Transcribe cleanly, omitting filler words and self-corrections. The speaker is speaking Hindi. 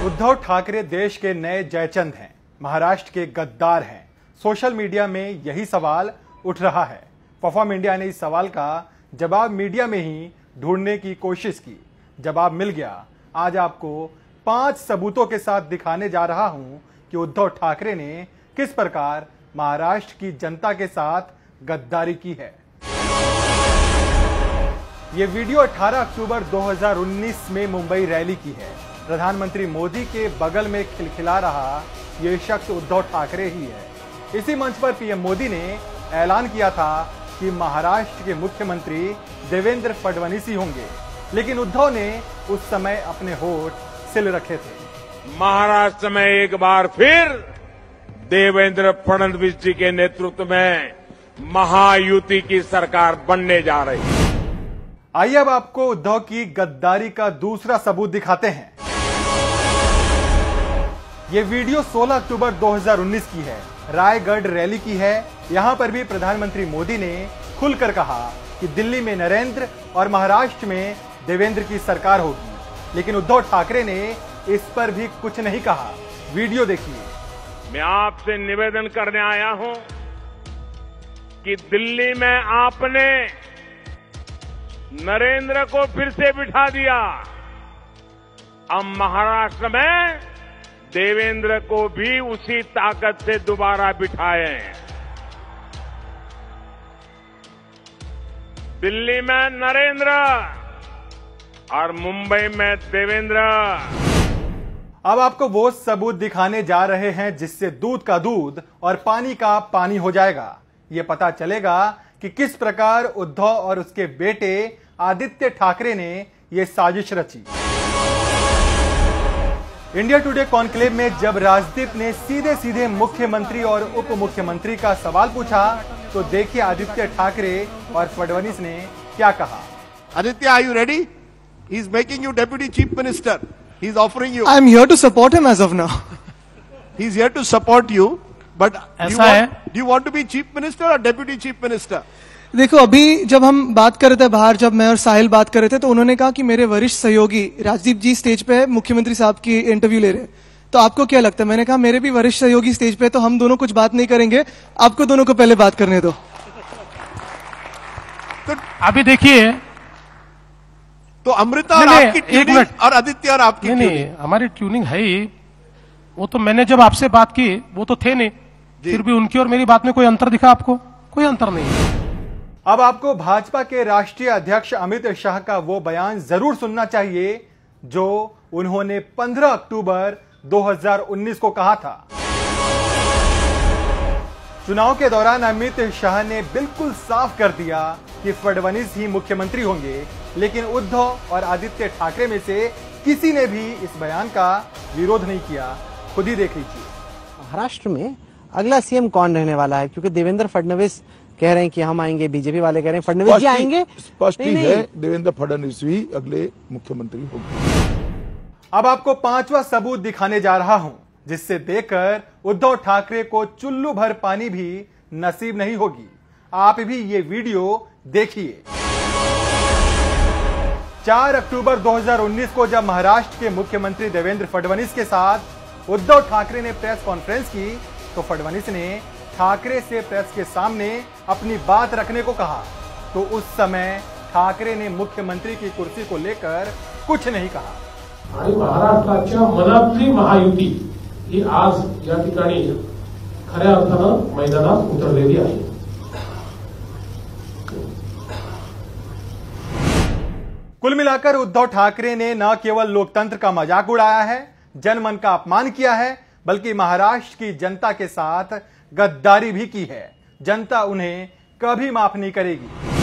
उद्धव ठाकरे देश के नए जयचंद हैं, महाराष्ट्र के गद्दार हैं। सोशल मीडिया में यही सवाल उठ रहा है। परफॉर्म इंडिया ने इस सवाल का जवाब मीडिया में ही ढूंढने की कोशिश की। जवाब मिल गया। आज आपको 5 सबूतों के साथ दिखाने जा रहा हूं कि उद्धव ठाकरे ने किस प्रकार महाराष्ट्र की जनता के साथ गद्दारी की है। ये वीडियो 18 अक्टूबर 2019 में मुंबई रैली की है। प्रधानमंत्री मोदी के बगल में खिलखिला रहा ये शख्स उद्धव ठाकरे ही है। इसी मंच पर पीएम मोदी ने ऐलान किया था कि महाराष्ट्र के मुख्यमंत्री देवेंद्र फडणवीस ही होंगे, लेकिन उद्धव ने उस समय अपने होठ सिल रखे थे। महाराष्ट्र में एक बार फिर देवेंद्र फडणवीस जी के नेतृत्व में महायुति की सरकार बनने जा रही है। आइए अब आपको उद्धव की गद्दारी का दूसरा सबूत दिखाते हैं। ये वीडियो 16 अक्टूबर 2019 की है, रायगढ़ रैली की है। यहां पर भी प्रधानमंत्री मोदी ने खुलकर कहा कि दिल्ली में नरेंद्र और महाराष्ट्र में देवेंद्र की सरकार होगी, लेकिन उद्धव ठाकरे ने इस पर भी कुछ नहीं कहा। वीडियो देखिए। मैं आपसे निवेदन करने आया हूं कि दिल्ली में आपने नरेंद्र को फिर से बिठा दिया, अब महाराष्ट्र में देवेंद्र को भी उसी ताकत से दोबारा बिठाए। दिल्ली में नरेंद्र और मुंबई में देवेंद्र। अब आपको वो सबूत दिखाने जा रहे हैं जिससे दूध का दूध और पानी का पानी हो जाएगा। ये पता चलेगा कि किस प्रकार उद्धव और उसके बेटे आदित्य ठाकरे ने ये साजिश रची। इंडिया टुडे कॉन्क्लेव में जब राजदीप ने सीधे सीधे मुख्यमंत्री और उप मुख्यमंत्री का सवाल पूछा, तो देखिए आदित्य ठाकरे और फडणवीस ने क्या कहा। Aditya, are you ready? He's making you deputy chief minister. He's offering you. I'm here to support him as of now. He's here to support you, but do you want to be chief minister or deputy chief minister? देखो, अभी जब हम बात कर रहे थे बाहर, जब मैं और साहिल बात कर रहे थे, तो उन्होंने कहा कि मेरे वरिष्ठ सहयोगी राजदीप जी स्टेज पे मुख्यमंत्री साहब की इंटरव्यू ले रहे हैं। तो आपको क्या लगता है? मैंने कहा मेरे भी वरिष्ठ सहयोगी स्टेज पे, तो हम दोनों कुछ बात नहीं करेंगे, आपको दोनों को पहले बात करने दो। तो अभी देखिए, तो अमृता और आपकी ट्यूनिंग और आदित्य और आपकी नहीं, हमारी ट्यूनिंग है ही। वो तो मैंने जब आपसे बात की वो तो थे नहीं, फिर भी उनकी और मेरी बात में कोई अंतर दिखा आपको? कोई अंतर नहीं। अब आपको भाजपा के राष्ट्रीय अध्यक्ष अमित शाह का वो बयान जरूर सुनना चाहिए जो उन्होंने 15 अक्टूबर 2019 को कहा था। चुनाव के दौरान अमित शाह ने बिल्कुल साफ कर दिया कि फडणवीस ही मुख्यमंत्री होंगे, लेकिन उद्धव और आदित्य ठाकरे में से किसी ने भी इस बयान का विरोध नहीं किया। खुद ही देख लीजिए। महाराष्ट्र में अगला सीएम कौन रहने वाला है? क्योंकि देवेंद्र फडणवीस कह रहे हैं कि हम आएंगे, बीजेपी वाले कह रहे हैं फडणवीस जी आएंगे। स्पष्ट ही है, देवेंद्र फडणवीस ही अगले मुख्यमंत्री होंगे। अब आपको 5वां सबूत दिखाने जा रहा हूं, जिससे देखकर उद्धव ठाकरे को चुल्लू भर पानी भी नसीब नहीं होगी। आप भी ये वीडियो देखिए। 4 अक्टूबर 2019 को जब महाराष्ट्र के मुख्यमंत्री देवेंद्र फडणवीस के साथ उद्धव ठाकरे ने प्रेस कॉन्फ्रेंस की, तो फडणवीस ने ठाकरे से प्रेस के सामने अपनी बात रखने को कहा। तो उस समय ठाकरे ने मुख्यमंत्री की कुर्सी को लेकर कुछ नहीं कहा। आणि महाराष्ट्राच्या मनातली महायुती ही आज या ठिकाणी खऱ्या अर्थानं मैदानात उतरलेली आहे। कुल मिलाकर उद्धव ठाकरे ने न केवल लोकतंत्र का मजाक उड़ाया है, जनमन का अपमान किया है, बल्कि महाराष्ट्र की जनता के साथ गद्दारी भी की है। जनता उन्हें कभी माफ नहीं करेगी।